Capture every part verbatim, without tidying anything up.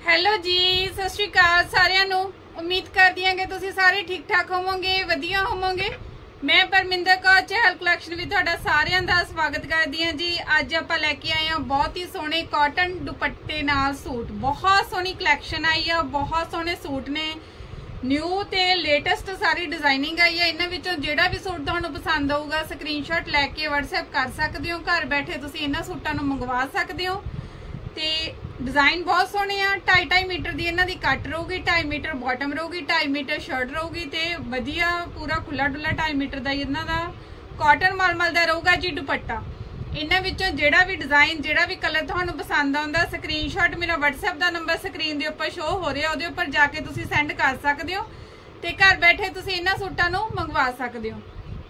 Hello जी, सत श्री अकाल सारिਆਂ ਨੂੰ। उम्मीद करदी हां कि तुसीं सारे ठीक ठाक होवोगे, वधिया होवोगे। मैं परमिंदर कौर चहल कलैक्शन विच तुहाडा सारिਆਂ ਦਾ स्वागत करदी हां जी। अज आपां लैके आए हां बहुत ही सोहणे कॉटन दुपट्टे नाल सूट। बहुत सोहणी कलैक्शन आई आ, बहुत सोहणे सूट ने, न्यू ते लेटेस्ट सारी डिजाइनिंग आई है। इन्हां विचों जिहड़ा भी सूट तुहानूं पसंद आऊगा स्क्रीनशॉट लैके WhatsApp कर सकदे हो। घर बैठे तुसीं इन्हां सूटां नूं मंगवा सकदे हो। ते डिजाइन बहुत सोहणे आ। ढाई ढाई मीटर की इन्हां दी कट रहूगी, ढाई मीटर बॉटम रहूगी, ढाई मीटर शर्ट रहूगी, ते वधिया पूरा खुला डुला ढाई मीटर का इन्हां दा कॉटन मलमल दा रहूगा जी दुपट्टा। इन्हां विचों जिहड़ा भी डिजाइन जिहड़ा भी कलर तुहानूं पसंद आउंदा स्क्रीनशॉट मेरा WhatsApp का नंबर स्क्रीन के उपर शो हो रहा, उहदे उपर जाके तुसीं सेंड कर सकदे हो ते घर बैठे तुसीं इन्हां सूटां नूं मंगवा सकदे हो।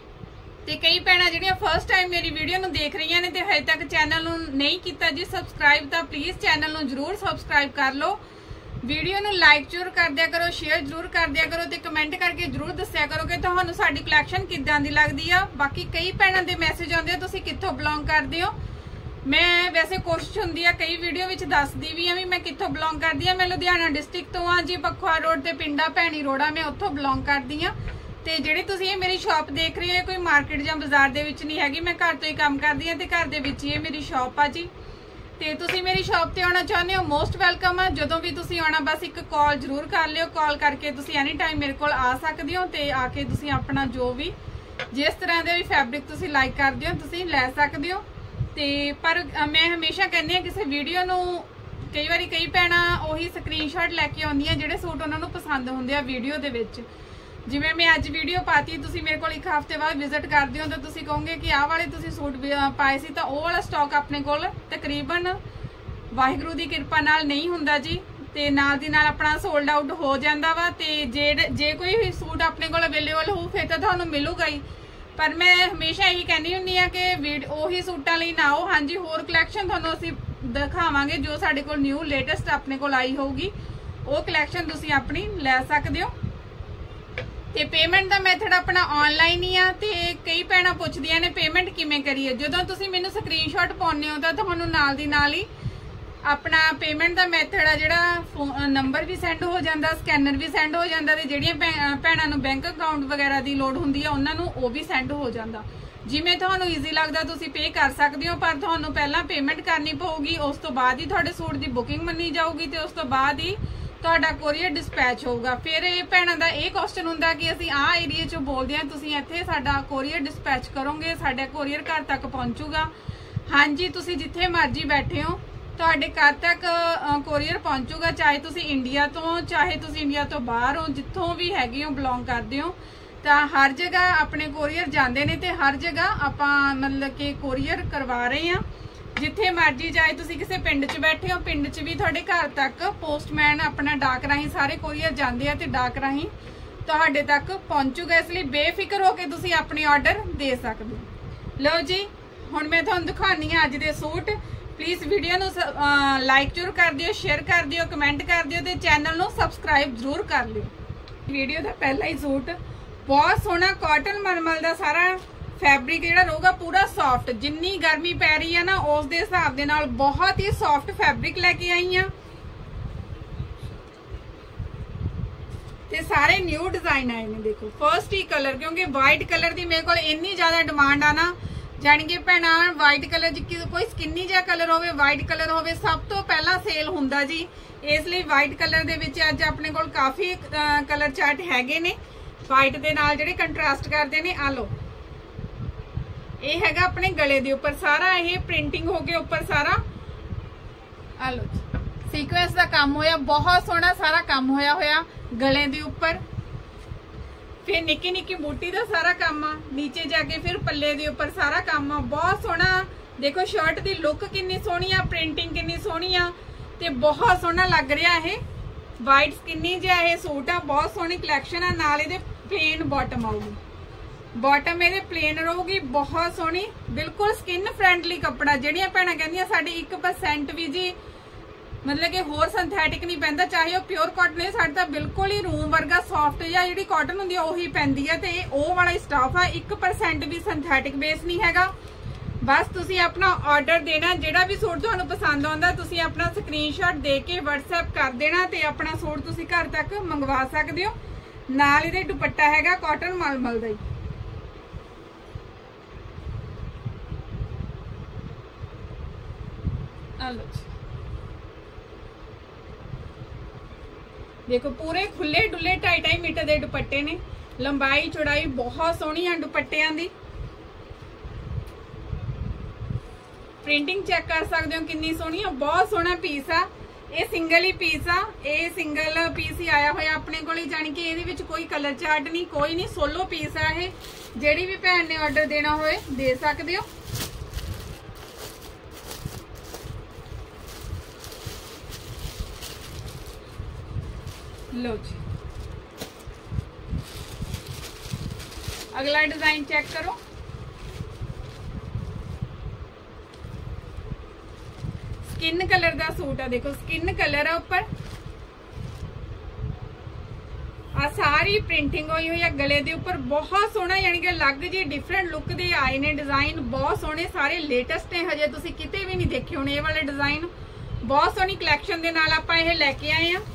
ते कई भैणां जिहड़ियां फर्स्ट टाइम मेरी वीडियो नूं देख रही ने ते हजे तक चैनल नूं नहीं कीता जी सबसक्राइब, तां प्लीज़ चैनल नूं जरूर सबसक्राइब कर लो। वीडियो नूं लाइक जरूर कर दिया करो, शेयर जरूर कर दिया करो ते कमेंट करके जरूर दस्सिया करो कि तुहानूं साडी कलैक्शन किद्दां दी लगदी आ। बाकी कई भैणां दे मैसेज आउंदे आ तुसीं कित्थों बिलोंग करदे हो। मैं वैसे कोशिश हुंदी आ कई वीडियो विच दसदी भी आ भी मैं कित्थों बिलोंग करदी आ। मैं लुधियाना डिस्ट्रिक्ट तो आ जी, पखवा रोड ते पिंडा भैणी रोड़ा, मैं उत्थों बिलोंग करदी आ। ते जिहड़ी तुसीं ये मेरी शॉप देख रहे हो कोई मार्केट जां बाजार दे विच नहीं हैगी, मैं घर तो ही काम करदी हां ते घर दे विच ही मेरी शॉप आ जी। ते तुसीं मेरी शॉप ते आउणा चाहुंदे हो मोस्ट वेलकम आ। जदों भी तुसीं आउणा बस एक कॉल जरूर कर लिओ, कॉल करके तुसीं एनी टाइम मेरे कोल आ सकदे हो ते आके तुसीं अपना जो भी जिस तरह दे भी फैब्रिक तुसीं लाइक करदे हो तुसीं लै सकदे हो। ते पर मैं हमेशा कहनी हां किसी वीडियो नूं कई वारी कई भैणां ओही स्क्रीनशॉट लैके आउंदियां जिहड़े सूट उन्हां नूं पसंद हुंदे आ वीडियो दे विच। जिवें मैं अज वीडियो पाती तुसीं मेरे को एक हफ्ते बाद विजिट करदे हो तो तुसीं कहोगे कि आह वाले तुसीं सूट पाए सी, तां ओह वाला स्टॉक अपने कोल तकरीबन वाहिगुरू दी किरपा नाल नहीं हुंदा जी। ते नाल दी नाल अपना सोल्ड आउट हो जांदा वा। ते जे जे कोई भी सूट अपने कोल अवेलेबल हो फिर तां तुहानूं मिलूगा ही। पर मैं हमेशा यही कहनी हुंदी आ कि वीड ओही सूटां लई ना आओ। हाँ जी, होर कलैक्शन तुहानूं असीं दिखावांगे जो साडे कोल न्यू लेटेस्ट अपने कोल आई होगी, ओह कलैक्शन तुसीं अपनी लै सकदे हो। ते पेमेंट का मैथड अपना ऑनलाइन ही आ। ते कई भैणां पुछदियां ने पेमेंट किवें करिए। जदों तुसीं मैनूं स्क्रीनशॉट पाउने हो तां तुहानूं नाल दी नाल ही अपना पेमेंट का मैथड आ जिहड़ा नंबर भी सेंड हो जाता, स्कैनर भी सेंड हो जाता, ते जिहड़ियां भैणां नूं बैंक अकाउंट वगैरह की लोड़ हुंदी आ उन्हां नूं ओह भी सेंड हो जाता। जिवें तुहानूं ईजी लगदा तुसीं पे कर सकदे हो, पर तुहानूं पहलां पेमेंट करनी पऊगी, उस तो बाद ही तुहाडे सूट की बुकिंग मन्नी जाऊगी ते उस तो बाद ही तुहाडा कोरियर डिस्पैच होगा। फिर ये भैणां दा ये क्वेश्चन हुंदा कि असीं आ एरिए चों बोलदे हां, तुसीं इत्थे साडा कोरियर डिस्पैच करोगे, साडा कोरियर घर तक पहुंचूगा। हाँ जी, तुसीं जिथे मर्जी बैठे हो तुहाडे घर तक कोरियर पहुंचूगा, चाहे तुसीं इंडिया तो चाहे तुसीं इंडिया तो बाहर हो, जिथों भी हैगे हो बिलोंग करदे हो, तां हर जगह अपने कोरियर जांदे ने ते हर जगह आपां मतलब कि कोरियर करवा रहे हैं। जिथे मर्जी जाए तुसीं किसी पिंड च बैठे हो, पिंड च भी तुहाडे घर तक पोस्टमैन अपना डाक राही सारे कोरियर जांदे आ ते डाक राही तुहाडे तक पहुंचूगा। इसलिए बेफिक्र हो के तुसीं अपने ऑर्डर दे सकदे हो। लो जी, हुण मैं तुहानूं दिखानी आ अज दे सूट। प्लीज़ वीडियो नूं लाइक जरूर कर दिओ, शेयर कर दिओ, कमेंट कर दिओ ते चैनल नूं सबसक्राइब जरूर कर लिओ। वीडियो दा पहला ही सूट बहुत सोहना कॉटन मलमल दा सारा फैब्रिक जिहड़ा रहूगा पूरा सॉफ्ट। जिन्नी गर्मी पै रही है ना उस दे हिसाब दे नाल बहुत ही सॉफ्ट फैब्रिक लैके आई हां ते सारे न्यू डिजाइन आए ने। देखो फर्स्ट ही कलर, क्योंकि वाइट कलर की मेरे को इन्नी ज्यादा डिमांड आ ना, जानी कि भैणां वाइट कलर च कोई स्किनी जिहा कलर होवे, वाइट कलर होवे, सब तो पहला सेल हुंदा जी। इसलिए वाइट कलर दे विच अज अपने कोल काफ़ी कलर चार्ट हैगे ने वाइट दे नाल जिहड़े कंट्रास्ट करदे ने। आ लो, ये हैगा अपने गले दे उपर सारा ये प्रिंटिंग हो गया उपर सारा। आ लो सीक्वेंस का काम होया, बहुत सोहना सारा काम होया होया गले दे उपर। फिर निक्की निक्की बूटी का सारा काम आ, नीचे जाके फिर पल्ले दे उपर सारा काम आ, बहुत सोहना। देखो शर्ट की लुक कितनी सोहनी आ, प्रिंटिंग कितनी सोहनी आ ते बहुत सोहना लग रहा है। वाइट स्किनी जिहा ये सूट आ, बहुत सोहनी कलैक्शन आ। नाल इहदे प्लेन बॉटम आऊगी, बॉटम ये प्लेन रहूगी, बहुत सोहनी बिल्कुल स्किन फ्रेंडली कपड़ा। जिहड़ियां भैणां कहंदियां साडी एक परसेंट भी जी मतलब कि होर सिंथैटिक नहीं पैंदा, चाहे वह प्योर कॉटन है, साडे तां बिल्कुल ही रूम वर्गा सॉफ्ट या जिहड़ी कॉटन हुंदी है उही पैंदी है। ते ओह वाला स्टाफ आ, एक परसेंट भी सिंथैटिक बेस नहीं हैगा। बस तुसी अपना ऑर्डर देना, जेड़ा भी सूट तुहानू पसंद आउंदा तुसी अपना स्क्रीनशॉट दे के WhatsApp कर देना ते अपना सूट तुसी घर तक मंगवा सकदे हो। नाल इहदे दुपट्टा हैगा कॉटन मलमल दा ही। देखो पूरे खुले डुले ढाई ढाई मीटर के दुपट्टे ने, लंबाई चौड़ाई बहुत सोहनी है दुपट्टियां दी। प्रिंटिंग चेक कर सकते हो कितनी सोहनी है, बहुत सोहना पीस आ। ये सिंगल ही पीस आ, ये सिंगल पीस ही आया होया अपने को, जानी कि ये विच कोई कलर चार्ट नहीं, कोई नहीं, सोलो पीस आ। ये जेड़ी भी भैन ने ऑर्डर देना होए दे सकते हो। लो जी अगला डिजाइन चेक करो। स्किन कलर का सूट है, देखो स्किन कलर है ऊपर, आ सारी प्रिंटिंग हुई हुई है गले के ऊपर, बहुत सोहना, यानी कि अलग जी डिफरेंट लुक दे आए ने डिजाइन, बहुत सोहने सारे लेटेस्ट ने, हजे तुसी किते भी नहीं देखे होने ये वाले डिजाइन। बहुत सोहनी कलैक्शन दे नाल आपां इह लैके आए हैं।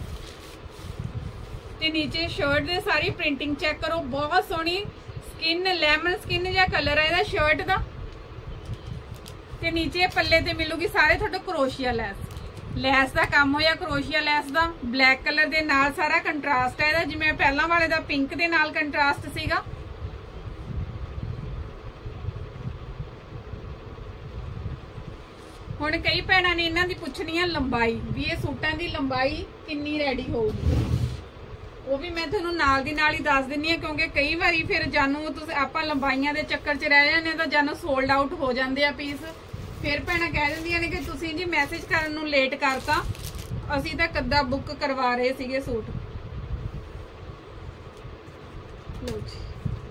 ते नीचे शर्ट दे सारी प्रिंटिंग चेक करो, बहुत सोहनी स्किन लेमन स्किन जा कलर है इहदा शर्ट दा। ते नीचे पल्ले ते मिलूगी सारे थोड़े क्रोशिया लैस, लैस का काम होया क्रोशिया लैस दा। ब्लैक कलर दे नाल सारा कंट्रास्ट है, जिवें पहला वाले दा पिंक दे नाल कंट्रास्ट सीगा। हुण कई भैणां ने इन्हां दी पुछनी है लंबाई, भी ये सूटां दी लंबाई किन्नी रेडी होगी, वो भी मैं तुहानूं नाल दी नाल ही दस दिंदी हां, क्योंकि कई बारी फिर जानू तुसीं आपां लंबाइयां दे चक्कर च रह जांदे तां जानू सोल्ड आउट हो जांदे आ पीस। फिर भैणां कह दिंदियां ने कि तुसीं जी मैसेज करन नूं लेट करता, असीं तां कद्दा बुक करवा रहे सीगे सूट। लो जी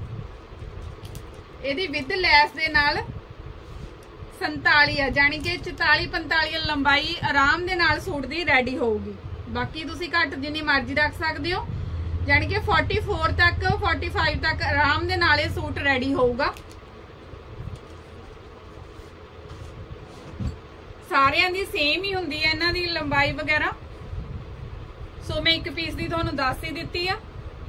इहदी विद लैस दे नाल संताली है, जानी कि चौताली पंताली लंबाई आराम दे नाल सूट दी रेडी होगी। बाकी तुसीं घट जिन्नी मर्जी रख सकदे हो, जानी कि फोर्टी फोर तक फोर्टी फाइव तक आराम दे नाल ये सूट रेडी होगा। सारियां दी सेम ही हुंदी है इन्हां दी लंबाई वगैरह, सो मैं एक पीस दी तुहानूं दस ही दित्ती आ।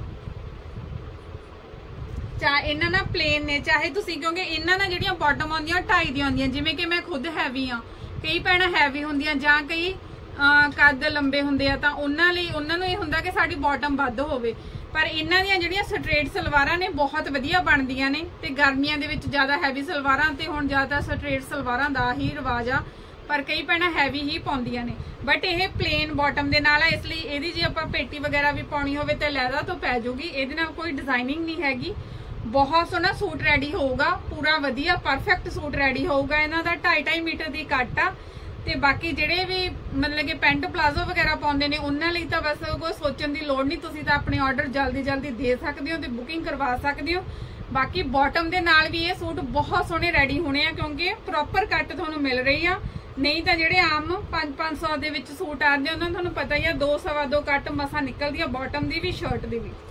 चाहे इन्हां ना प्लेन ने, चाहे तुसीं, क्योंकि इन्हां ना जिहड़ियां बॉटम आउंदियां ढाई दी आउंदियां, जिवें कि मैं खुद हैवी हाँ, कई भैणां हैवी हुंदियां जां कई कद लंबे हुंदे आ, तां उन्हां लई उन्हां नूं इह हुंदा कि साडी बॉटम वध होवे। पर इन्हां दियां जिहड़ियां स्ट्रेट सलवारां ने बहुत वधिया बनदियां ने, ते गर्मियां दे विच ज़्यादा हैवी सलवारां, ते हुण ज़्यादा स्ट्रेट सलवारां दा ही रिवाज आ, पर कई भैणां हैवी ही पाउंदियां ने। बट यह प्लेन बॉटम दे नाल है, इसलिए इहदी जे आपां पेटी वगैरह भी पाउणी होवे ते लैदा तो पै जूगी, इहदे नाल कोई डिजाइनिंग नहीं हैगी। बहुत सोहना सूट रेडी होगा, पूरा वधिया परफेक्ट सूट रेडी होगा। इन्हां दा ढाई ढाई मीटर की कट आ, ते बाकी जिहड़े भी मतलब कि पेंट प्लाजो वगैरह पाउंदे ने उन्हां लई तां बस कोई सोचण दी लोड़ नहीं, तुसीं तां अपने ऑर्डर जल्दी जल्दी दे सकदे हो ते बुकिंग करवा सकदे हो। बाकी बॉटम दे नाल भी ये सूट बहुत सोहने रेडी होने आ, क्योंकि प्रॉपर कट तुहानूं मिल रही आ। नहीं तो जेडे आम पांच पांच सौ दे विच सूट आते उन्होंने तुहानूं पता ही है दो सवा दो कट मसा निकलदी आ, बॉटम दी भी शर्ट दी भी।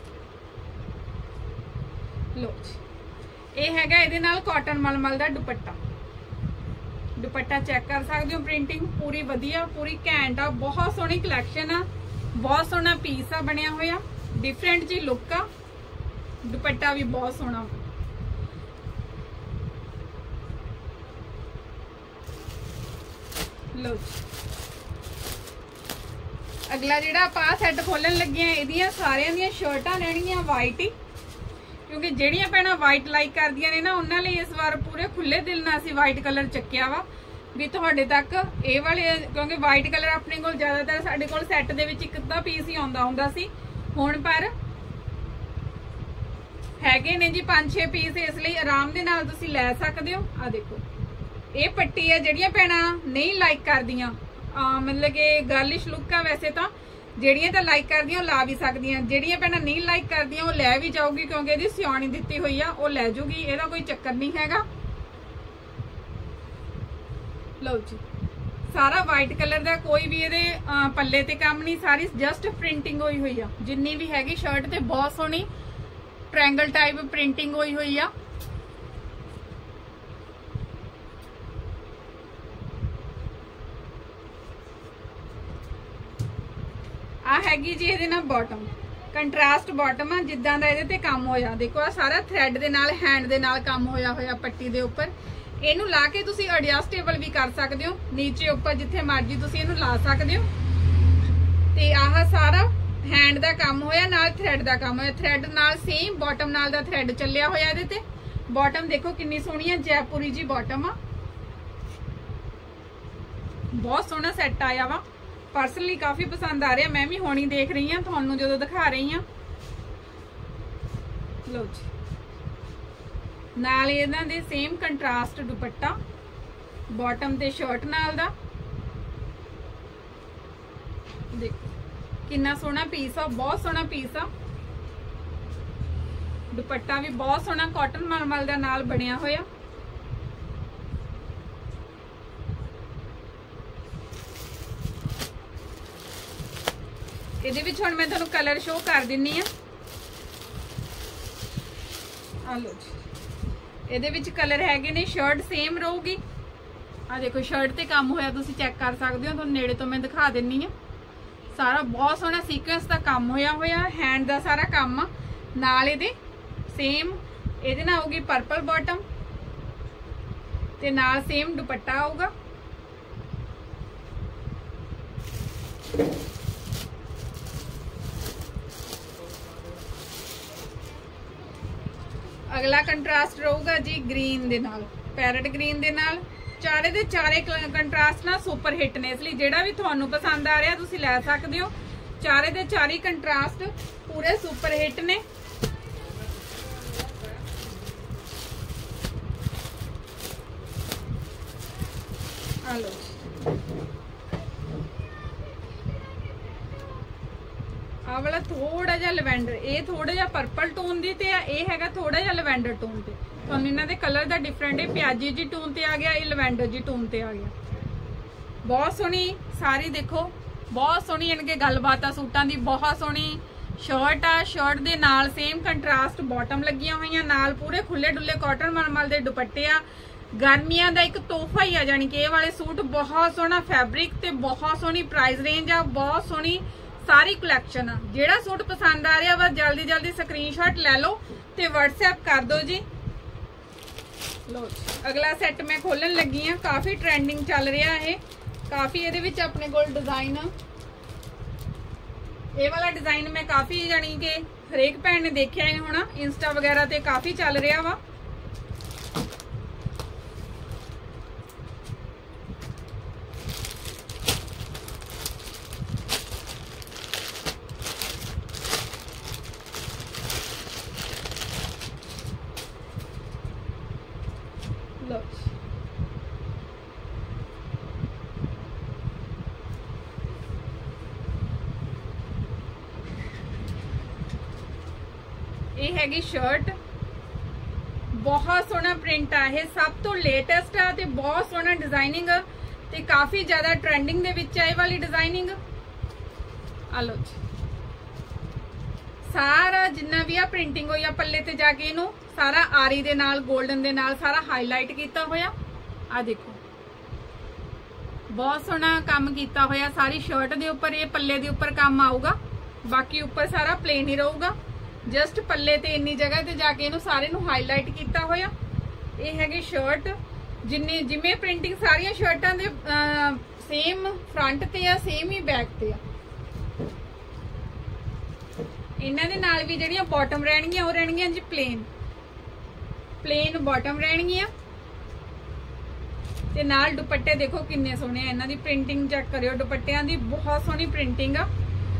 लो जी ये हैगा इहदे नाल कॉटन मलमल दा दुपट्टा, दुपट्टा चेक कर सकते हो, प्रिंटिंग पूरी वधिया पूरी घैंट आ, बहुत सोहनी कलैक्शन आ, बहुत सोहना पीस आ बनिया होया, डिफरेंट जी लुक आ, दुपट्टा भी बहुत सोहना। लो अगला जिहड़ा आपां सैट खोलन लगे हैं, इहदियां सारियां दियां शर्टां रहणगियां वाइट ही, क्योंकि ਜਿਹੜੀਆਂ ਭੈਣਾਂ ਵਾਈਟ ਲਾਈਕ ਕਰਦੀਆਂ ਨੇ ਨਾ ਉਹਨਾਂ ਲਈ ਇਸ ਵਾਰ ਪੂਰੇ ਖੁੱਲੇ ਦਿਲ ਨਾਲ ਅਸੀਂ ਵਾਈਟ ਕਲਰ ਚੱਕਿਆ ਵਾ ਵੀ ਤੁਹਾਡੇ ਤੱਕ ਇਹ ਵਾਲੇ, ਕਿਉਂਕਿ ਵਾਈਟ ਕਲਰ ਆਪਣੇ ਕੋਲ ਜ਼ਿਆਦਾਤਰ ਸਾਡੇ ਕੋਲ ਸੈੱਟ ਦੇ ਵਿੱਚ ਇੱਕ ਅੱਧਾ ਪੀਸ ਹੀ ਆਉਂਦਾ ਹੁੰਦਾ ਸੀ, ਹੁਣ ਪਰ ਹੈਗੇ ਨੇ ਜੀ ਪੰਜ ਛੇ ਪੀਸ, ਇਸ ਲਈ ਆਰਾਮ ਦੇ ਨਾਲ ਤੁਸੀਂ ਲੈ ਸਕਦੇ ਹੋ। ਆ ਦੇਖੋ ਇਹ ਪੱਟੀ ਹੈ, ਜਿਹੜੀਆਂ ਭੈਣਾਂ ਨਹੀਂ ਲਾਈਕ ਕਰਦੀਆਂ मतलब कि गर्लिश लुक है, वैसे तो ਜਿਹੜੀਆਂ ਤਾਂ ਲਾਈਕ ਕਰਦੀਆਂ ਉਹ ਲਾ ਵੀ ਸਕਦੀਆਂ, ਜਿਹੜੀਆਂ ਭੈਣਾਂ ਨਹੀਂ ਲਾਈਕ ਕਰਦੀਆਂ ਉਹ ਲੈ ਵੀ ਜਾਊਗੀ, ਕਿਉਂਕਿ ਇਹਦੀ ਸਿਉਣੀ ਦਿੱਤੀ ਹੋਈ ਆ, ਉਹ ਲੈ ਜੂਗੀ, ਇਹਦਾ ਕੋਈ ਚੱਕਰ ਨਹੀਂ ਹੈਗਾ। ਲਓ ਜੀ ਸਾਰਾ ਵਾਈਟ ਕਲਰ ਦਾ, ਕੋਈ ਵੀ ਇਹਦੇ ਪੱਲੇ ਤੇ ਕੰਮ ਨਹੀਂ, ਸਾਰੀ ਜਸਟ ਪ੍ਰਿੰਟਿੰਗ ਹੋਈ ਹੋਈ ਆ, ਜਿੰਨੀ ਵੀ ਹੈਗੀ ਸ਼ਰਟ ਤੇ ਬਹੁਤ ਸੋਹਣੀ ट्रायंगल टाइप प्रिंटिंग हुई हुई आ। हैगी जी इहदे नाल बॉटम, कंट्रास्ट बॉटम आ, जिद्दां दा इहदे ते काम होया। देखो आ सारा थ्रैड दे नाल हैंड दे नाल काम होया होया पट्टी दे उपर। इहनू ला के तुसी एडजस्टेबल भी कर सकदे हो, नीचे उपर जिथे मर्जी तुसी इहनू ला सकदे हो। ते आह सारा हैंड दा काम होया, नाल थ्रैड दा काम होया। थ्रैड नाल सेम बॉटम नाल दा थ्रैड चलिया होया इहदे ते। बॉटम देखो कितनी सोहनी है, जयपुरी जी बॉटम आ, बहुत सोहना सैट आया वा। पर्सनली काफी पसंद आ रहा, मैं भी हुणी देख रही हाँ, तुहानू जो दिखा रही हाँ। लो जी, नाल इहदां दे सेम कंट्रास्ट दुपट्टा बॉटम ते शर्ट नाल दा। देखो कितना सोहना पीस आ, बहुत सोहना पीस आ। दुपट्टा भी बहुत सोहना कॉटन मलमल दा नाल बनिया होया। इहदे विच हुण मैं तुहानू कलर शो कर दिन्नी आ। आ लो जी, इहदे विच कलर हैगे ने, शर्ट सेम रहूगी। आ देखो शर्ट ते काम होया, तुसीं चेक कर सकदे हो, तुहानू नेड़े तो मैं दिखा दिन्नी आ। सारा बहुत सोहना सीक्वेंस दा काम होया होया, हैंड दा सारा काम आ। नाल इहदे सेम इहदे नाल आऊगी पर्पल बॉटम ते नाल सेम दुपट्टा आऊगा। अगला कंट्रास्ट रहूगा जी ग्रीन दे नाल, पैरट ग्रीन दे नाल। चारे दे चारे कंट्रास्ट ना सुपर हिट ने, इसलिए जेड़ा भी तुहानू पसंद आ रहा तुसी लै सकदे हो। चारे दे चारे कंट्रास्ट पूरे सुपर हिट ने। हेलो आ वाला थोड़ा जा लैवेंडर, ये थोड़ा जा पर्पल टोन दी ते ये हैगा थोड़ा जा लैवेंडर टोन ते। तुहानू इन्हां दे कलर दा डिफरेंट है, प्याजी जी टोन ते आ गया, ये लैवेंडर जी टोन ते आ गया। बहुत सोहनी सारी, देखो बहुत सोहनी इनके गलबात आ सूटां दी। बहुत सोहनी शर्ट आ, शर्ट दे नाल सेम कंट्रास्ट बॉटम लगियां होईयां, नाल पूरे खुले डुले कॉटन मलमल दे दुपट्टे आ। गर्मियां दा एक तोहफा ही आ, जानी कि ये वाले सूट बहुत सोहना फैब्रिक ते बहुत सोहनी प्राइस रेंज आ, बहुत सोहनी सारी कलैक्शन आ। जेड़ा सूट पसंद आ रहा बस जल्दी जल्दी स्क्रीनशॉट ले लो ते व्हाट्सएप कर दो जी। लो अगला सैट मैं खोलन लगी हाँ, काफ़ी ट्रेंडिंग चल रहा है, काफ़ी ये अपने कोल डिजाइन। ये वाला डिजाइन मैं काफ़ी जानी कि हरेक भैन ने देखा है होना, इंस्टा वगैरह ते काफ़ी चल रहा वा। लो ये हैगी शर्ट, बहुत सोहना प्रिंट आ, ये सब तो लेटेस्ट आ ते बहुत सोहना डिजाइनिंग ते काफी ज्यादा ट्रेंडिंग दे विच आई वाली डिजाइनिंग। आ लो जी, सारा जिन्ना भी आ प्रिंटिंग होई आ पल्ले ते जाके इनू सारा आरी दे नाल गोल्डन दे नाल सारा हाईलाइट कीता होया। आ देखो बहुत सोहना काम कीता होया सारी शर्ट दे उपर। ये पल्ले दे उपर काम आऊगा, बाकी उपर सारा प्लेन ही रहूगा। जस्ट पल्ले ते इन्नी जगह ते जाके इनू सारे नू हाईलाइट कीता होया। ये हैगी शर्ट, जिन्नी जिवें प्रिंटिंग सारियां शर्टां दे सेम फ्रंट ते आ, सेम ही बैक ते आ। इन्हां दे नाल भी जिहड़ियां बॉटम रहणगियां वो रहणगियां जी प्लेन, प्लेन बॉटम रहणगियां ते नाल दुपट्टे देखो किन्ने सोहणे आ। इन्हां दी प्रिंटिंग चेक करियो, दुपट्टियां दी बहुत सोहनी प्रिंटिंग आ।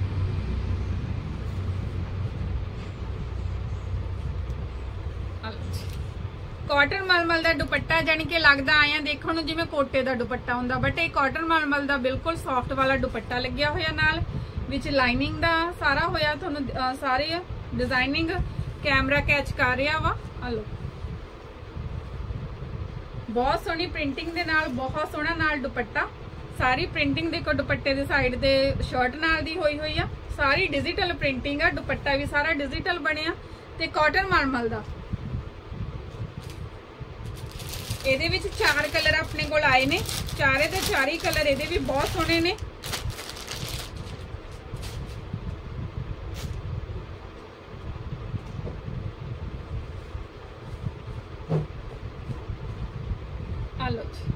कॉटन मलमल का दुपट्टा, जानी कि लगता आया देखने नूं जिवें कोटे का दुपट्टा हुंदा, बट ये कॉटन मलमल का बिल्कुल सॉफ्ट वाला दुपट्टा लग्या होया, नाल विच लाइनिंग दा सारा होया। तुहानूं सारे डिजाइनिंग कैमरा कैच कर रहा वा। हलो बहुत सोहनी प्रिंटिंग दे नाल, बहुत सोहना नाल दुपट्टा। सारी प्रिंटिंग देखो दुपट्टे दे साइड दे शर्ट नाल दी होई होई आ, सारी डिजिटल प्रिंटिंग आ। दुपट्टा भी सारा डिजिटल बनिया ते कॉटन मलमल दा। ਇਹਦੇ ਵਿੱਚ चार कलर अपने कोल आए ने, चारे दे चारे कलर ਇਹਦੇ भी बहुत सोहने ने। लो जी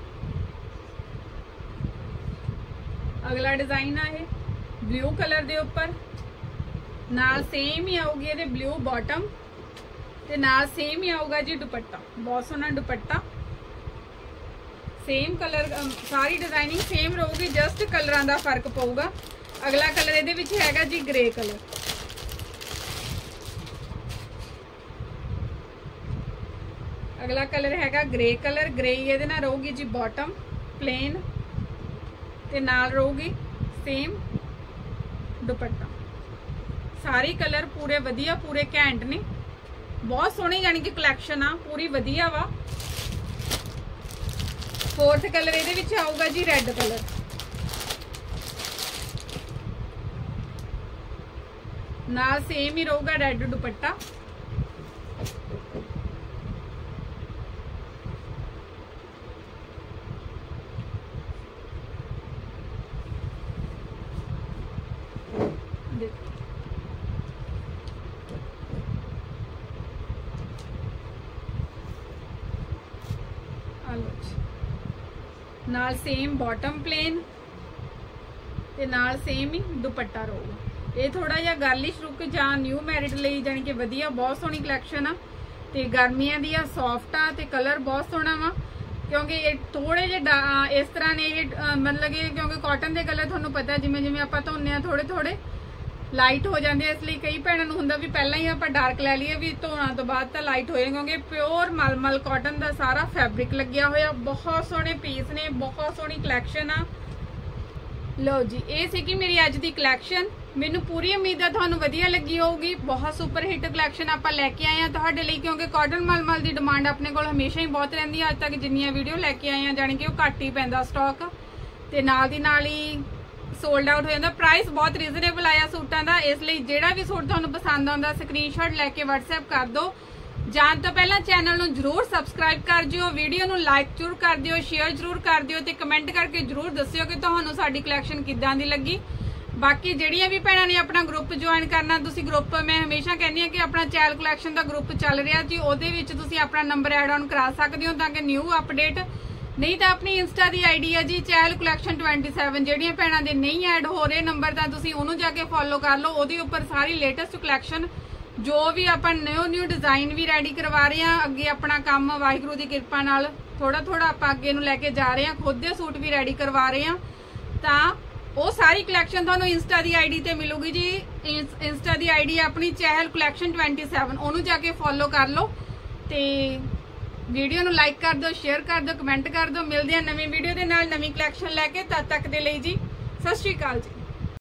अगला डिजाइन आ ये ब्लू कलर दे उपर नाल सेम ही आऊगी ये ब्लू बॉटम ते नाल सेम ही आऊगा जी दुपट्टा। बहुत सोहना दुपट्टा सेम कलर सारी डिजाइनिंग सेम रहूगी जस्ट कलरां दा फर्क पऊगा। अगला कलर इहदे विच हैगा जी ग्रे कलर। अगला कलर हैगा ग्रे कलर। ग्रे इहदे नाल रहूगी जी बॉटम प्लेन ते नाल रहूगी सेम दुपट्टा। सारे कलर पूरे वधिया पूरे घैंट ने बहुत सोहनी यानी कि कलैक्शन आ पूरी वधिया वा। फोर्थ कलर इहदे विच आऊगा जी रेड कलर। नाल सेम ही रहूगा रेड दुपट्टा। नाल सेम बॉटम प्लेन ते नाल सेम ही दुपट्टा रहूगा। ये थोड़ा जिहा गर्लिश लुक जां न्यू मैरिड लई जानी कि वधिया बहुत सोहनी कलैक्शन आ ते गर्मियां दी आ सॉफ्ट आ ते कलर बहुत सोहना वा क्योंकि ये थोड़े जे इस तरह ने ये मतलब कि क्योंकि कॉटन के कलर तुहानूं पता जिवें जिवें आपां धोने आ थोड़े थोड़े लाइट हो जाते हैं। इसलिए कई भैनों नूं हुंदा भी पहलां ही आपां डार्क लै लईए भी धोना तो बाद तां लाइट होए क्योंकि प्योर मलमल कॉटन का सारा फैब्रिक लग्या होया। बहुत सोहने पीस ने बहुत सोहनी कलैक्शन आ। लो जी ये सी कि मेरी अज दी कलैक्शन मैनूं पूरी उम्मीद है तुहानूं वधिया लगी होगी। बहुत सुपर हिट कलैक्शन आपां लैके आए हैं तुहाडे लई क्योंकि कॉटन मलमल की डिमांड अपने कोल हमेशा ही बहुत रहिंदी है। अज तक जिन्नियां वीडियो लैके आए हैं जानी कि वो घट ही पैंदा स्टॉक ते नाल दी नाल ही सोल्ड आउट हो जाता। प्राइस बहुत रीजनेबल आया सूटां दा इसलिए जिहड़ा भी सूट तुहानूं पसंद आउंदा स्क्रीनशॉट लैके WhatsApp कर दो। जान तो पहला चैनल नूं जरूर सबसक्राइब कर जिओ वीडियो नूं लाइक जरूर कर दिओ शेयर जरूर कर दिओ ते कमेंट करके जरूर दस्सिओ कि तुहानूं साडी कलैक्शन किद्दां दी लगी। बाकी जिहड़ियां भी भैणां ने अपना ग्रुप ज्वाइन करना तुसीं ग्रुप मैं हमेशा कहनी कि अपना चैल कलैक्शन का ग्रुप चल रहा जी उहदे विच तुसीं अपना नंबर ऐड ऑन करा सकदे हो ताकि न्यू अपडेट नहीं तो अपनी इंस्टा की आई डी है जी चहल कलैक्शन ट्वेंटी सैवन जिहड़ियां भैणां दे नहीं ऐड हो रहे नंबर तां तुसीं उहनूं जाके फॉलो कर लो। उहदे उपर सारी लेटेस्ट कलैक्शन जो भी आपां न्यू न्यू डिजाइन भी रेडी करवा रहे हैं। अगे अपना काम वाहिगुरू की कृपा नाल थोड़ा थोड़ा आपां अगे नूं लैके जा रहे हैं। खुद दे सूट भी रेडी करवा रहे हैं तां वो सारी कलैक्शन तुहानूं इंस्टा की आई डी ते मिलूगी जी। इंस्टा की आई डी अपनी चहल कलैक्शन ट्वेंटी सैवन उहनूं जाके फॉलो कर लो ते वीडियो नूं लाइक कर दो शेयर कर दो कमेंट कर दो। मिलदे हैं नवीं वीडियो दे नाल नवीं कलैक्शन लैके तद तक दे लई जी सत श्री अकाल जी।